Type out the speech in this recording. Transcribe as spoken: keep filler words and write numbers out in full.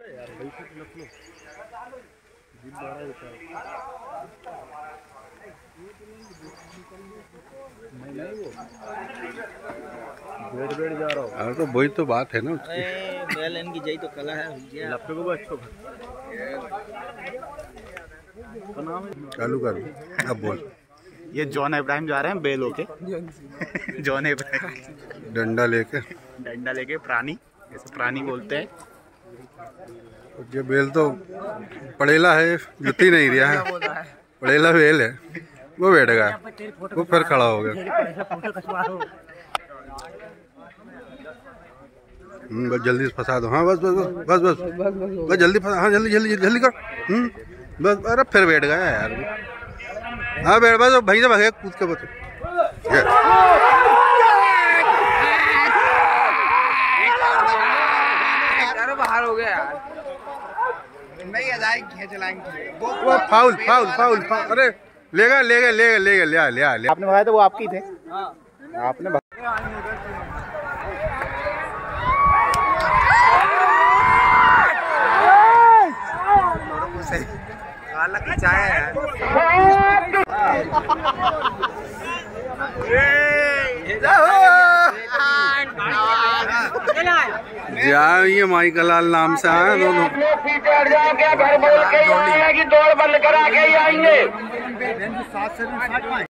बैठ बैठ जा रहा हूँ। अरे तो वही तो बात है ना। बैल इनकी जई तो कला है लपटे को भी अच्छो चालू कर। अब बोल। ये जॉन इब्राहिम जा रहे हैं बेल होके। जॉन इब्राहिम डंडा लेके डंडा लेके प्राणी, ऐसे प्राणी बोलते हैं। ये बेल तो पड़ेला है, जुती नहीं रहा है, पड़ेला बेल है। वो बैठ गया, वो फिर खड़ा हो गया। हम्म बस जल्दी से फंसा दो। हाँ बस बस बस बस बस बस जल्दी फंसा। हाँ जल्दी जल्दी जल्दी कर। हम्म बस। अरे फिर बैठ गया यार। हाँ बैठ बस भाई से भागे कूद के बस। बाहर हो गया यार। नहीं खींच लाएंगे। वो फाउल फाउल फाउल फाउल। अरे लेगा लेगा लेगा लेगा ले ले ले। आपने बताया तो वो आपकी थे। आपने ये माइकल लाल नाम से आए दोनों। दौड़ बंद करा के आएंगे।